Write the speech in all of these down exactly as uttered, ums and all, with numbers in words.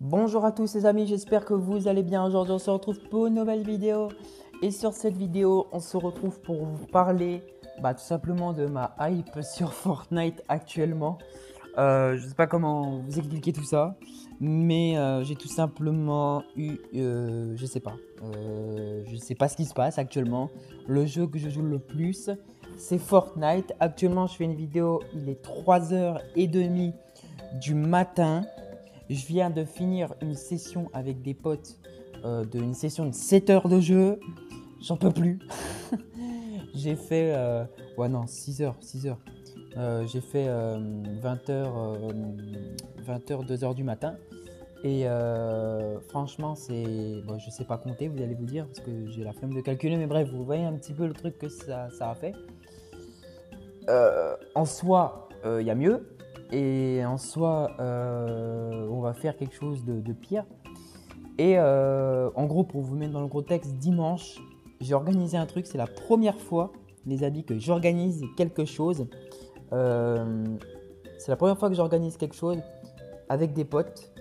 Bonjour à tous les amis, j'espère que vous allez bien. Aujourd'hui on se retrouve pour une nouvelle vidéo. Et sur cette vidéo, on se retrouve pour vous parler bah, tout simplement de ma hype sur Fortnite actuellement. Euh, je ne sais pas comment vous expliquer tout ça, mais euh, j'ai tout simplement eu, euh, je sais pas, euh, je sais pas ce qui se passe actuellement. Le jeu que je joue le plus, c'est Fortnite. Actuellement, je fais une vidéo, il est trois heures trente du matin. Je viens de finir une session avec des potes, euh, de, une session de sept heures de jeu. J'en peux plus. J'ai fait, euh, ouais non, six heures, six heures. Euh, j'ai fait euh, vingt heures, euh, vingt heures, deux heures du matin. Et euh, franchement, c'est, bon, je sais pas compter, vous allez vous dire, parce que j'ai la flemme de calculer. Mais bref, vous voyez un petit peu le truc que ça, ça a fait. Euh, en soi, il euh, y a mieux. Et en soi, euh, on va faire quelque chose de, de pire. Et euh, en gros, pour vous mettre dans le contexte, dimanche, j'ai organisé un truc. C'est la première fois, les amis, que j'organise quelque chose. Euh, c'est la première fois que j'organise quelque chose avec des potes.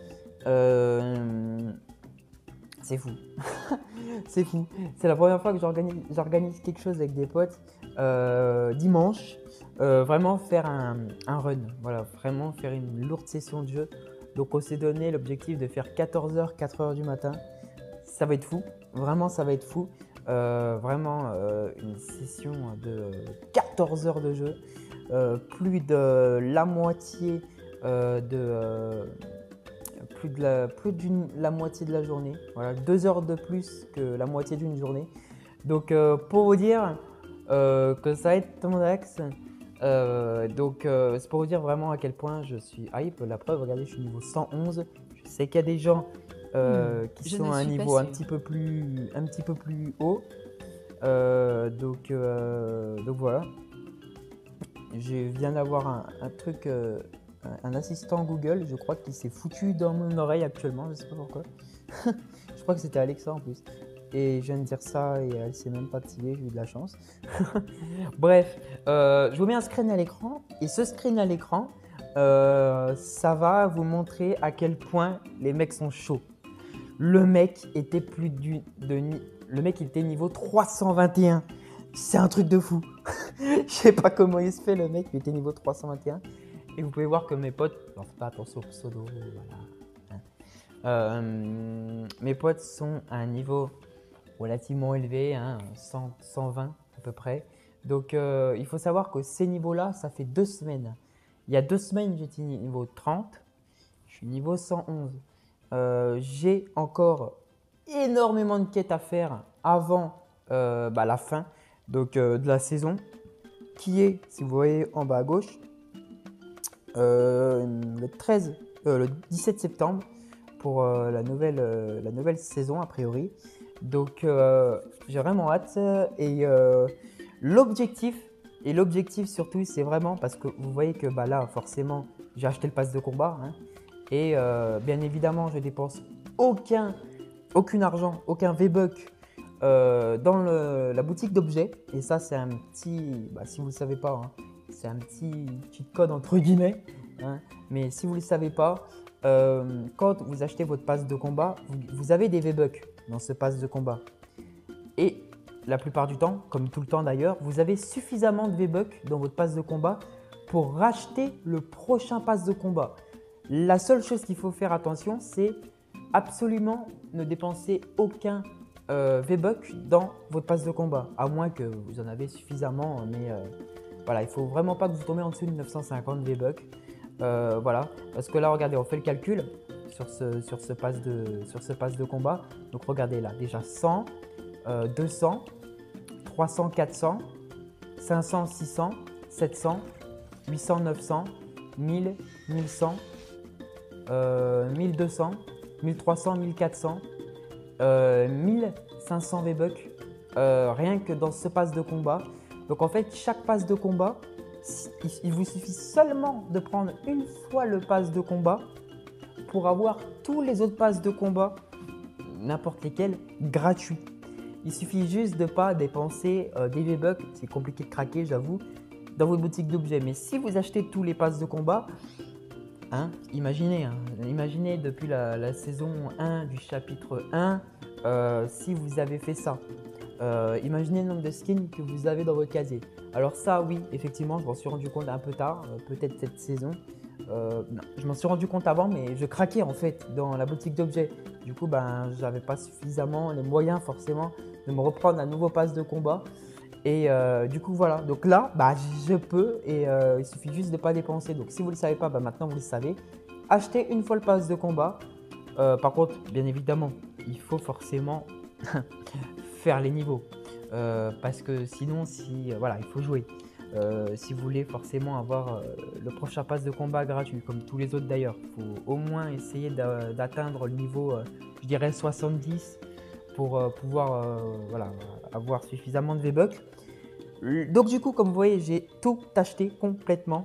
Euh, c'est fou. C'est fou. C'est la première fois que j'organise, j'organise quelque chose avec des potes euh, dimanche. Euh, vraiment faire un, un run. Voilà, vraiment faire une lourde session de jeu. Donc on s'est donné l'objectif de faire quatorze heures, quatre heures du matin. Ça va être fou. Vraiment, ça va être fou. Euh, vraiment euh, une session de quatorze heures de jeu. Euh, plus de la moitié euh, de... Euh, plus de la, plus d'une, la moitié de la journée. Voilà, deux heures de plus que la moitié d'une journée. Donc, euh, pour vous dire euh, que ça va être mon axe. Euh, donc, euh, c'est pour vous dire vraiment à quel point je suis hype. La preuve, regardez, je suis niveau cent onze. Je sais qu'il y a des gens euh, Hmm, qui je sont ne à un suis pas niveau un sûre. petit peu plus, un petit peu plus haut. Euh, donc, euh, donc voilà. Je viens d'avoir un, un truc, euh, un, un assistant Google, je crois qu'il s'est foutu dans mon oreille actuellement, je sais pas pourquoi. Je crois que c'était Alexa en plus. Et je viens de dire ça et elle s'est même pas activée, j'ai eu de la chance. Bref, euh, je vous mets un screen à l'écran et ce screen à l'écran, euh, ça va vous montrer à quel point les mecs sont chauds. Le mec était plus du, de, ni- le mec il était niveau trois cent vingt et un. C'est un truc de fou. Je sais pas comment il se fait le mec, il était niveau trois cent vingt et un. Et vous pouvez voir que mes potes, non, faites pas attention au pseudo, voilà. Hein. Euh, mes potes sont à un niveau relativement élevé, hein, cent, cent vingt à peu près. Donc euh, il faut savoir que ces niveaux-là, ça fait deux semaines. Il y a deux semaines, j'étais niveau trente, je suis niveau cent onze. Euh, j'ai encore énormément de quêtes à faire avant euh, bah, la fin donc, euh, de la saison, qui est, si vous voyez en bas à gauche, euh, le treize, euh, le dix-sept septembre pour euh, la, nouvelle, euh, la nouvelle saison a priori. Donc euh, j'ai vraiment hâte et euh, l'objectif et l'objectif surtout c'est vraiment parce que vous voyez que bah, là forcément j'ai acheté le pass de combat hein, et euh, bien évidemment je dépense aucun aucun argent, aucun V-Buck euh, dans le- la boutique d'objets. Et ça, c'est un petit, bah, si vous ne le savez pas, hein, c'est un petit cheat code entre guillemets. Hein. Mais si vous ne le savez pas, euh, quand vous achetez votre pass de combat, vous, vous avez des V-Bucks dans ce pass de combat. Et la plupart du temps, comme tout le temps d'ailleurs, vous avez suffisamment de V-Bucks dans votre pass de combat pour racheter le prochain pass de combat. La seule chose qu'il faut faire attention, c'est absolument ne dépenser aucun euh, V-Buck dans votre pass de combat, à moins que vous en avez suffisamment, mais euh, voilà, il ne faut vraiment pas que vous tombiez en dessous de neuf cent cinquante V-Buck. Euh, voilà, parce que là, regardez, on fait le calcul sur ce, sur ce, pass, de, sur ce pass de combat. Donc regardez là, déjà cent, euh, deux cents, trois cents, quatre cents, cinq cents, six cents, sept cents, huit cents, neuf cents, mille, mille cent, euh, mille deux cents, mille trois cents, mille quatre cents, euh, mille cinq cents V-Bucks euh, rien que dans ce pass de combat. Donc en fait, chaque pass de combat, il, il vous suffit seulement de prendre une fois le pass de combat pour avoir tous les autres passes de combat, n'importe lesquels, gratuits. Il suffit juste de ne pas dépenser euh, des V-Bucks, c'est compliqué de craquer, j'avoue, dans votre boutique d'objets. Mais si vous achetez tous les passes de combat, Hein, imaginez, hein, imaginez depuis la, la saison un du chapitre un, euh, si vous avez fait ça. Euh, imaginez le nombre de skins que vous avez dans votre casier. Alors ça, oui, effectivement, je m'en suis rendu compte un peu tard, euh, peut-être cette saison. Euh, non, je m'en suis rendu compte avant, mais je craquais en fait dans la boutique d'objets. Du coup, ben, je n'avais pas suffisamment les moyens forcément de me reprendre un nouveau pass de combat. Et euh, du coup, voilà. Donc là, bah, je peux et euh, il suffit juste de ne pas dépenser. Donc si vous ne le savez pas, bah, maintenant vous le savez. Achetez une fois le pass de combat. Euh, par contre, bien évidemment, il faut forcément faire les niveaux. Euh, parce que sinon, si, euh, voilà, il faut jouer. Euh, si vous voulez forcément avoir euh, le prochain pass de combat gratuit, comme tous les autres d'ailleurs, il faut au moins essayer d'atteindre le niveau, euh, je dirais soixante-dix, pour euh, pouvoir euh, voilà, avoir suffisamment de V-Bucks. Donc du coup, comme vous voyez, j'ai tout acheté complètement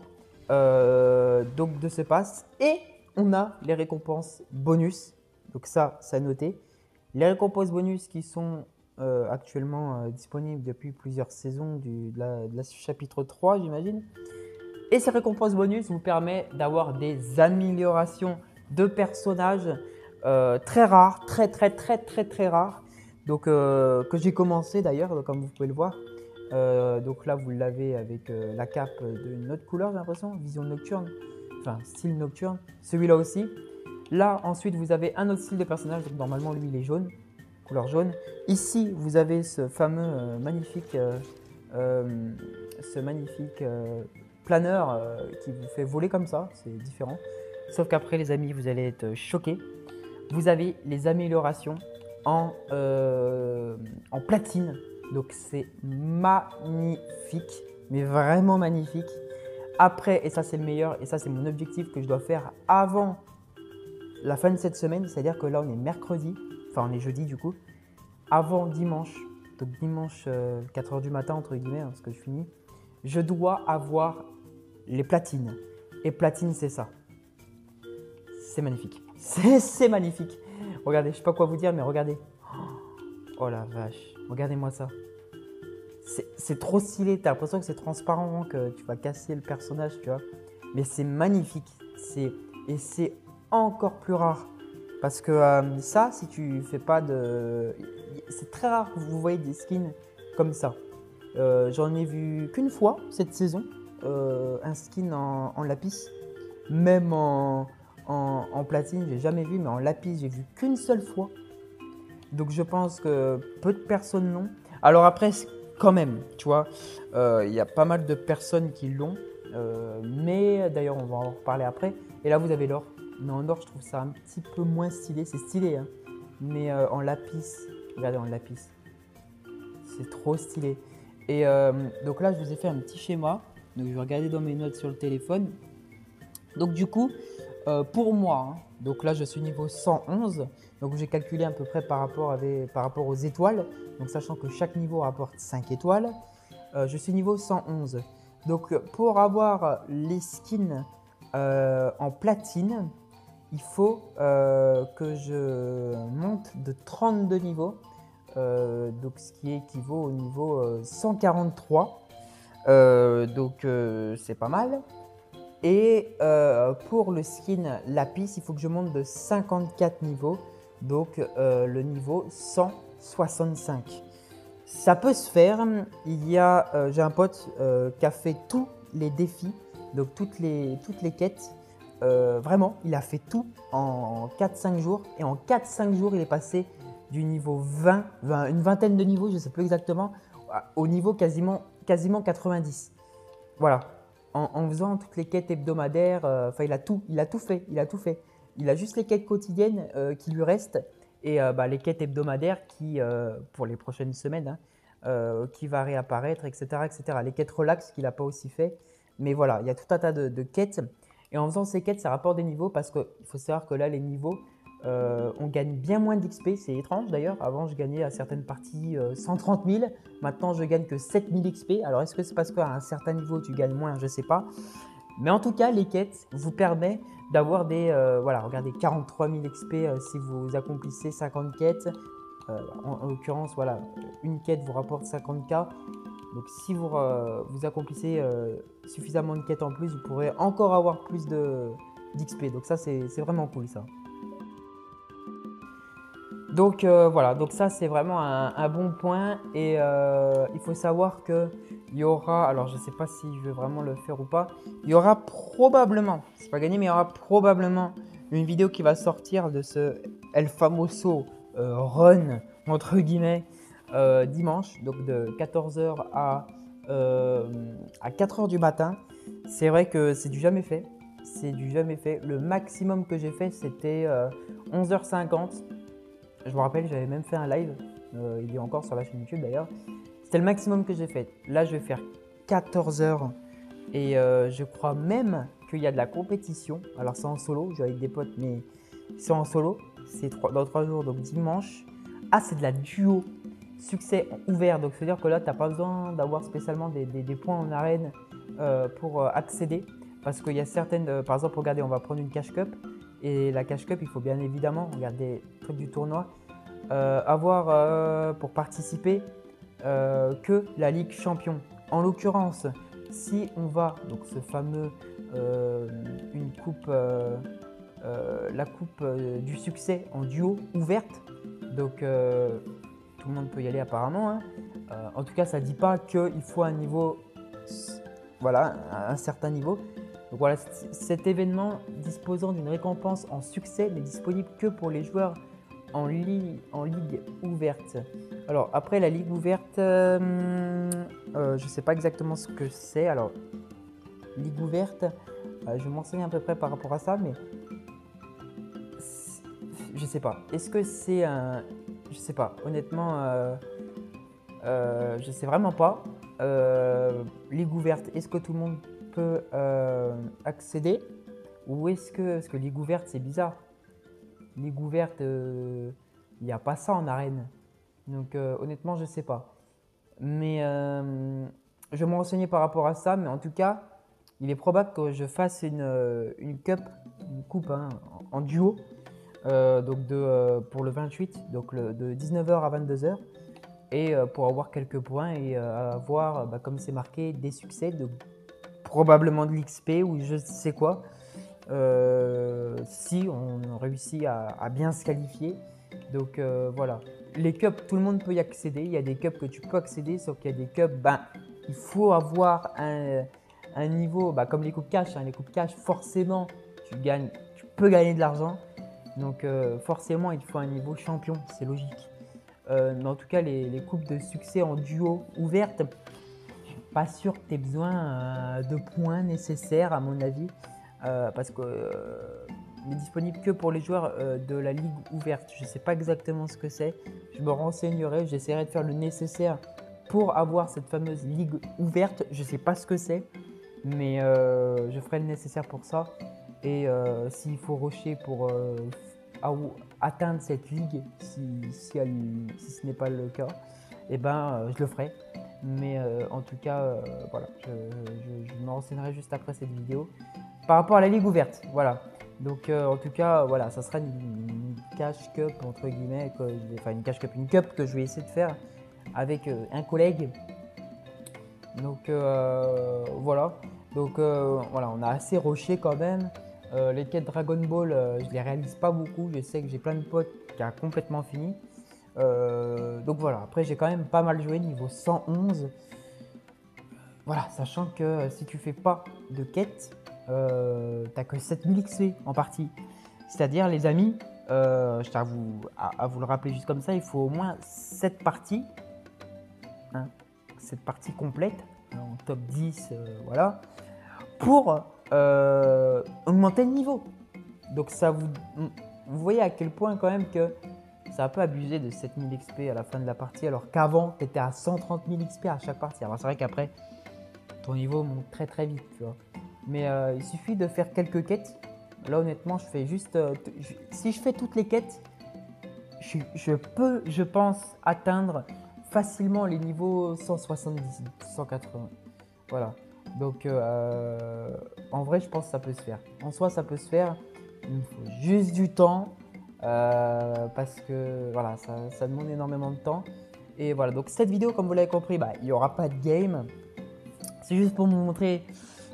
euh, donc de ce pass. Et on a les récompenses bonus. Donc ça, ça a noté. Les récompenses bonus qui sont euh, actuellement euh, disponibles depuis plusieurs saisons du, de, la, de la chapitre trois, j'imagine. Et ces récompenses bonus vous permettent d'avoir des améliorations de personnages euh, très rares, très très très très très rares. Donc euh, que j'ai commencé d'ailleurs, comme vous pouvez le voir. Euh, donc là, vous l'avez avec euh, la cape d'une autre couleur, j'ai l'impression, vision nocturne, enfin style nocturne. Celui-là aussi. Là, ensuite, vous avez un autre style de personnage. Donc normalement, lui, il est jaune, couleur jaune. Ici, vous avez ce fameux euh, magnifique, euh, euh, ce magnifique euh, planeur euh, qui vous fait voler comme ça. C'est différent. Sauf qu'après, les amis, vous allez être choqués. Vous avez les améliorations en, euh, en platine. Donc c'est magnifique, mais vraiment magnifique. Après, et ça c'est le meilleur, et ça c'est mon objectif que je dois faire avant la fin de cette semaine, c'est-à-dire que là on est mercredi, enfin on est jeudi du coup, avant dimanche, donc dimanche euh, quatre heures du matin entre guillemets, hein, parce que je finis, je dois avoir les platines. Et platine c'est ça. C'est magnifique. C'est magnifique. Regardez, je ne sais pas quoi vous dire, mais regardez. Oh la vache, regardez-moi ça. C'est trop stylé, tu as l'impression que c'est transparent, que tu vas casser le personnage, tu vois. Mais c'est magnifique. Et c'est encore plus rare. Parce que euh, ça, si tu fais pas de... C'est très rare que vous voyez des skins comme ça. Euh, J'en ai vu qu'une fois cette saison, euh, un skin en, en lapis. Même en, en, en platine, j'ai jamais vu, mais en lapis, j'ai vu qu'une seule fois. Donc je pense que peu de personnes l'ont. Alors après, quand même, tu vois, il euh, y a pas mal de personnes qui l'ont. Euh, mais d'ailleurs, on va en reparler après. Et là, vous avez l'or. Mais en or, je trouve ça un petit peu moins stylé. C'est stylé, hein. Mais euh, en lapis, regardez en lapis. C'est trop stylé. Et euh, donc là, je vous ai fait un petit schéma. Donc je vais regarder dans mes notes sur le téléphone. Donc du coup, euh, pour moi, hein, donc là je suis niveau cent onze, donc j'ai calculé à peu près par rapport, avec, par rapport aux étoiles, donc sachant que chaque niveau rapporte cinq étoiles, euh, je suis niveau cent onze. Donc pour avoir les skins euh, en platine, il faut euh, que je monte de trente-deux niveaux, euh, donc ce qui équivaut au niveau euh, cent quarante-trois, euh, donc euh, c'est pas mal. Et euh, pour le skin lapis, il faut que je monte de cinquante-quatre niveaux, donc euh, le niveau cent soixante-cinq. Ça peut se faire. Il y a, euh, j'ai un pote euh, qui a fait tous les défis, donc toutes les, toutes les quêtes. Euh, vraiment, il a fait tout en quatre cinq jours. Et en quatre cinq jours, il est passé du niveau vingt, vingt une vingtaine de niveaux, je ne sais plus exactement, au niveau quasiment, quasiment quatre-vingt-dix. Voilà. En, en faisant toutes les quêtes hebdomadaires, euh, enfin il a tout, il a tout fait, il a tout fait. Il a juste les quêtes quotidiennes euh, qui lui restent et euh, bah, les quêtes hebdomadaires qui, euh, pour les prochaines semaines, hein, euh, qui va réapparaître, et cetera, et cetera. Les quêtes relax qu'il n'a pas aussi fait, mais voilà, il y a tout un tas de, de quêtes. Et en faisant ces quêtes, ça rapporte des niveaux parce qu'il faut savoir que là, les niveaux, euh, on gagne bien moins d'X P. C'est étrange d'ailleurs. Avant, je gagnais à certaines parties euh, cent trente mille. Maintenant, je gagne que sept mille X P. Alors, est-ce que c'est parce qu'à un certain niveau, tu gagnes moins? Je ne sais pas. Mais en tout cas, les quêtes vous permettent d'avoir des… Euh, voilà, regardez, quarante-trois mille X P euh, si vous accomplissez cinquante quêtes. Euh, en, en l'occurrence, voilà, une quête vous rapporte cinquante K. Donc, si vous, euh, vous accomplissez euh, suffisamment de quêtes en plus, vous pourrez encore avoir plus de, d'X P. Donc ça, c'est vraiment cool ça. Donc euh, voilà, donc ça c'est vraiment un, un bon point et euh, il faut savoir que il y aura, alors je sais pas si je vais vraiment le faire ou pas, il y aura probablement, c'est pas gagné mais il y aura probablement une vidéo qui va sortir de ce El Famoso euh, run entre guillemets euh, dimanche, donc de quatorze heures à, euh, à quatre heures du matin. C'est vrai que c'est du jamais fait, c'est du jamais fait. Le maximum que j'ai fait c'était euh, onze heures cinquante. Je me rappelle, j'avais même fait un live, euh, il est encore sur la chaîne YouTube d'ailleurs. C'était le maximum que j'ai fait. Là, je vais faire quatorze heures et euh, je crois même qu'il y a de la compétition. Alors, c'est en solo, je vais avec des potes, mais c'est en solo. C'est dans trois jours, donc dimanche. Ah, c'est de la duo, succès ouvert. Donc, c'est-à-dire que là, tu n'as pas besoin d'avoir spécialement des, des, des points en arène euh, pour euh, accéder. Parce qu'il y a certaines, euh, par exemple, regardez, on va prendre une cash cup. Et la cash cup, il faut bien évidemment, regarder le truc du tournoi, euh, avoir euh, pour participer euh, que la Ligue Champion. En l'occurrence, si on va, donc ce fameux, euh, une coupe, euh, euh, la coupe euh, du succès en duo ouverte, donc euh, tout le monde peut y aller apparemment. Hein. Euh, en tout cas, ça ne dit pas qu'il faut un niveau, voilà, un certain niveau. Donc voilà, cet événement disposant d'une récompense en succès n'est disponible que pour les joueurs en, li en ligue ouverte. Alors après la ligue ouverte, euh, euh, je ne sais pas exactement ce que c'est. Alors ligue ouverte, euh, je vais m'enseigner à peu près par rapport à ça, mais je ne sais pas. Est-ce que c'est un... Je ne sais pas, honnêtement, euh, euh, je ne sais vraiment pas. Euh, ligue ouverte, est-ce que tout le monde peut euh, accéder ou est-ce que, parce que ligue ouverte c'est bizarre, ligue ouverte il euh, n'y a pas ça en arène, donc euh, honnêtement je sais pas, mais euh, je vais me renseigner par rapport à ça, mais en tout cas il est probable que je fasse une, une cup, une coupe hein, en, en duo euh, donc de, euh, pour le vingt-huit, donc le, de dix-neuf heures à vingt-deux heures et euh, pour avoir quelques points et euh, avoir bah, comme c'est marqué des succès de probablement de l'X P ou je sais quoi, euh, si on réussit à, à bien se qualifier. Donc euh, voilà, les cups, tout le monde peut y accéder. Il y a des cups que tu peux accéder, sauf qu'il y a des cups, ben, il faut avoir un, un niveau, ben, comme les coupes cash. Hein, les coupes cash, forcément, tu, gagnes, tu peux gagner de l'argent. Donc euh, forcément, il faut un niveau champion, c'est logique. Euh, mais en tout cas, les, les coupes de succès en duo ouvertes, pas sûr que tu aies besoin euh, de points nécessaires à mon avis euh, parce que euh, n'est disponible que pour les joueurs euh, de la ligue ouverte. Je ne sais pas exactement ce que c'est, je me renseignerai, j'essaierai de faire le nécessaire pour avoir cette fameuse ligue ouverte. Je ne sais pas ce que c'est, mais euh, je ferai le nécessaire pour ça. Et euh, s'il faut rusher pour euh, atteindre cette ligue, si, si, elle, si ce n'est pas le cas, eh ben, euh, je le ferai. Mais euh, en tout cas, euh, voilà, je, je, je me renseignerai juste après cette vidéo. Par rapport à la ligue ouverte, voilà. Donc euh, en tout cas, voilà, ça sera une, une cash cup entre guillemets, que je vais, enfin une cash cup, une cup que je vais essayer de faire avec euh, un collègue. Donc euh, voilà. Donc euh, voilà, on a assez rushé quand même. Euh, les quêtes Dragon Ball, euh, je les réalise pas beaucoup. Je sais que j'ai plein de potes qui a complètement fini. Euh, donc voilà, après j'ai quand même pas mal joué, niveau cent onze. Voilà, sachant que si tu fais pas de quête, euh, t'as que sept mille X P en partie. C'est-à-dire les amis, euh, je tiens à vous, à, à vous le rappeler juste comme ça, il faut au moins sept parties, hein, sept parties complètes, en top dix, euh, voilà, pour euh, augmenter le niveau. Donc ça vous, vous voyez à quel point quand même que c'est un peu abusé de sept mille X P à la fin de la partie, alors qu'avant, tu étais à cent trente mille X P à chaque partie. Alors c'est vrai qu'après, ton niveau monte très très vite, tu vois. Mais euh, il suffit de faire quelques quêtes. Là, honnêtement, je fais juste... Euh, je, si je fais toutes les quêtes, je, je peux, je pense, atteindre facilement les niveaux cent soixante-dix, cent quatre-vingts. Voilà. Donc, euh, en vrai, je pense que ça peut se faire. En soi, ça peut se faire. Il me faut juste du temps. Euh, parce que voilà, ça, ça demande énormément de temps. Et voilà, donc cette vidéo, comme vous l'avez compris, bah, il n'y aura pas de game. C'est juste pour vous montrer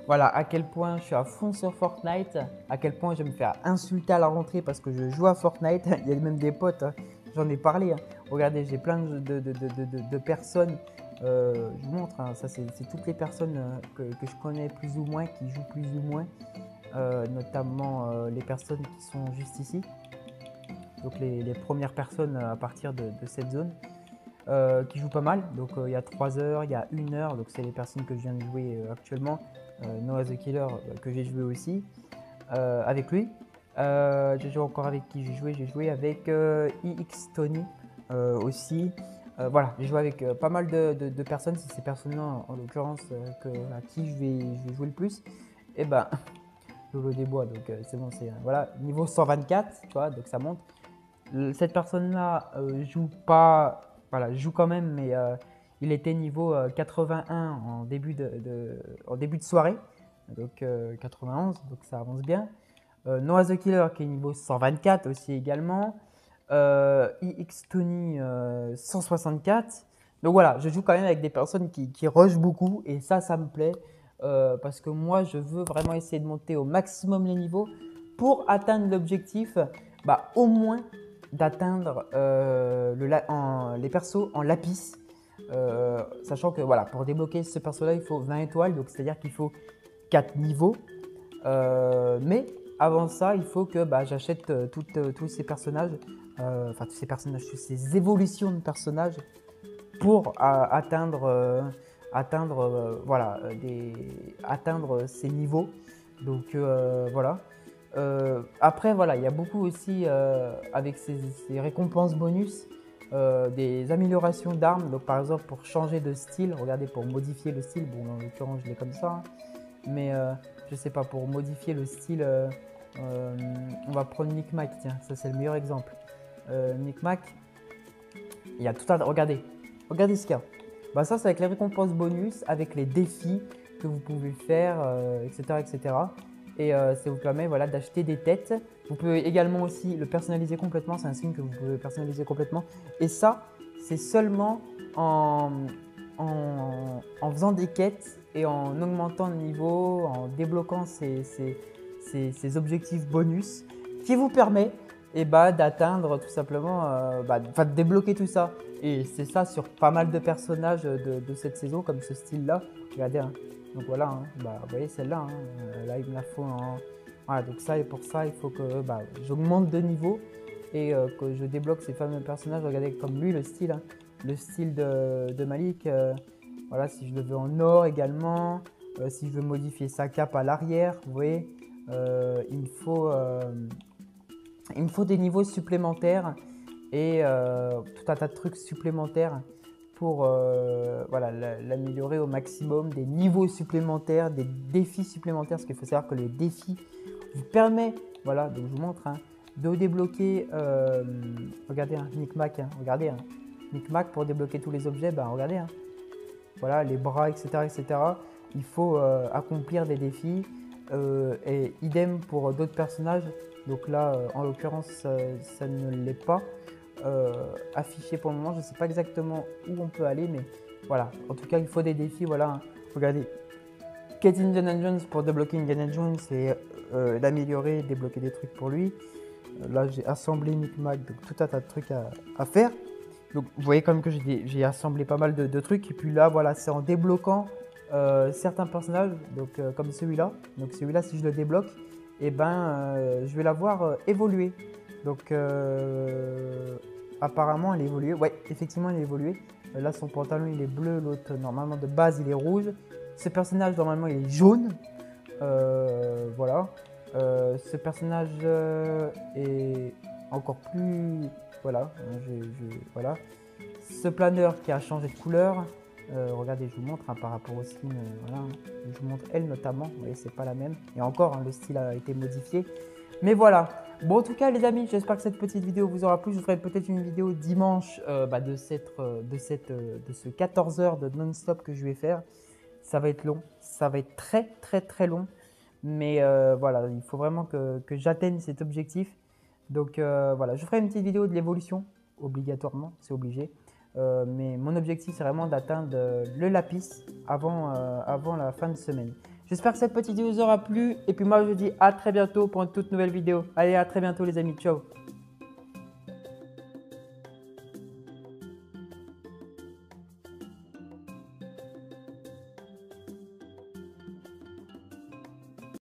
voilà à quel point je suis à fond sur Fortnite, à quel point je me fais insulter à la rentrée parce que je joue à Fortnite. Il y a même des potes, hein, j'en ai parlé. Hein. Regardez, j'ai plein de, de, de, de, de, de personnes. Euh, je vous montre, hein, ça c'est toutes les personnes euh, que, que je connais plus ou moins, qui jouent plus ou moins, euh, notamment euh, les personnes qui sont juste ici. Donc les, les premières personnes à partir de, de cette zone. Euh, qui joue pas mal, donc euh, il y a trois heures, il y a une heure, donc c'est les personnes que je viens de jouer euh, actuellement, euh, Noah the Killer euh, que j'ai joué aussi euh, avec lui. Euh, j'ai joué encore avec qui j'ai joué, j'ai joué avec euh, I X Tony euh, aussi. Euh, voilà, j'ai joué avec euh, pas mal de, de, de personnes, c'est ces personnes-là en, en l'occurrence euh, que, à qui je vais, je vais jouer le plus. Et ben, Lolo des Bois, donc euh, c'est bon, c'est euh, voilà, niveau cent vingt-quatre, tu vois, donc ça monte. Cette personne-là euh, joue pas. Voilà, joue quand même, mais euh, il était niveau euh, quatre-vingt-un en début de, de, en début de soirée, donc euh, quatre-vingt-onze, donc ça avance bien. Euh, Noah the Killer qui est niveau cent vingt-quatre aussi également. Euh, I X Tony euh, cent soixante-quatre. Donc voilà, je joue quand même avec des personnes qui, qui rushent beaucoup et ça, ça me plaît euh, parce que moi, je veux vraiment essayer de monter au maximum les niveaux pour atteindre l'objectif, bah, au moins d'atteindre euh, le la- en- les persos en lapis. Euh, sachant que voilà, pour débloquer ce perso-là, il faut vingt étoiles, donc c'est-à-dire qu'il faut quatre niveaux. Euh, mais avant ça, il faut que bah, j'achète euh, toutes, euh, tous ces personnages, euh, enfin tous ces personnages, toutes ces évolutions de personnages pour euh, atteindre, euh, atteindre, euh, voilà, euh, des, atteindre ces niveaux. Donc euh, voilà. Euh, après, voilà, il y a beaucoup aussi euh, avec ces, ces récompenses bonus, euh, des améliorations d'armes. Donc, par exemple, pour changer de style, regardez, pour modifier le style, bon, en l'occurrence, je l'ai comme ça, hein, mais euh, je sais pas, pour modifier le style, euh, euh, on va prendre Nick Mac, tiens, ça c'est le meilleur exemple. Euh, Nick Mac, il y a tout un. Regardez, regardez ce qu'il y a. Bah, ça, c'est avec les récompenses bonus, avec les défis que vous pouvez faire, euh, et cetera, et cetera. Et euh, ça vous permet voilà, d'acheter des têtes. Vous pouvez également aussi le personnaliser complètement. C'est un signe que vous pouvez personnaliser complètement. Et ça, c'est seulement en, en, en faisant des quêtes et en augmentant le niveau, en débloquant ces, ces, ces, ces objectifs bonus qui vous permet et bah, d'atteindre tout simplement, euh, bah, de débloquer tout ça. Et c'est ça sur pas mal de personnages de, de cette saison, comme ce style-là. Regardez, hein. Donc voilà, hein. Bah, vous voyez celle-là, hein. Euh, là il me la faut en... Voilà, donc ça et pour ça, il faut que bah, j'augmente de niveau et euh, que je débloque ces fameux personnages. Regardez comme lui, le style, hein. Le style de, de Malik. Euh, voilà, si je le veux en or également, euh, si je veux modifier sa cape à l'arrière, vous voyez, euh, il me faut... Euh, Il me faut des niveaux supplémentaires et euh, tout un tas de trucs supplémentaires pour euh, voilà, l'améliorer au maximum, des niveaux supplémentaires, des défis supplémentaires, parce qu'il faut savoir que les défis vous permettent, voilà, donc je vous montre, hein, de débloquer, euh, regardez, hein, Nick Mac, hein, regardez, hein, Nick Mac pour débloquer tous les objets, ben regardez, hein, voilà, les bras, et cetera, et cetera. Il faut euh, accomplir des défis euh, et idem pour d'autres personnages. Donc là, euh, en l'occurrence, ça, ça ne l'est pas euh, affiché pour le moment. Je ne sais pas exactement où on peut aller, mais voilà. En tout cas, il faut des défis. Voilà, hein. Regardez, Get Indiana Jones pour débloquer Indiana Jones et euh, l'améliorer, débloquer des trucs pour lui. Euh, là, j'ai assemblé Nick Mac, donc tout un tas de trucs à, à faire. Donc vous voyez quand même que j'ai assemblé pas mal de, de trucs. Et puis là, voilà, c'est en débloquant euh, certains personnages, donc euh, comme celui-là. Donc celui-là, si je le débloque, et eh ben, euh, je vais la voir euh, évoluer. Donc euh, apparemment, elle évolue. Ouais, effectivement, elle a évolué. Euh, là, son pantalon, il est bleu. L'autre, normalement, de base, il est rouge. Ce personnage, normalement, il est jaune. Euh, voilà. Euh, ce personnage euh, est encore plus... Voilà, je, je, voilà. Ce planeur qui a changé de couleur, euh, regardez, je vous montre hein, par rapport au skin, euh, voilà, je vous montre elle notamment, vous voyez, c'est pas la même. Et encore, hein, le style a été modifié. Mais voilà. Bon, en tout cas, les amis, j'espère que cette petite vidéo vous aura plu. Je ferai peut-être une vidéo dimanche euh, bah, de, cette, de, cette, de ce quatorze heures de non-stop que je vais faire. Ça va être long, ça va être très, très, très long. Mais euh, voilà, il faut vraiment que, que j'atteigne cet objectif. Donc euh, voilà, je ferai une petite vidéo de l'évolution, obligatoirement, c'est obligé. Euh, mais mon objectif, c'est vraiment d'atteindre le lapis avant, euh, avant la fin de semaine. J'espère que cette petite vidéo vous aura plu. Et puis moi, je vous dis à très bientôt pour une toute nouvelle vidéo. Allez, à très bientôt les amis. Ciao.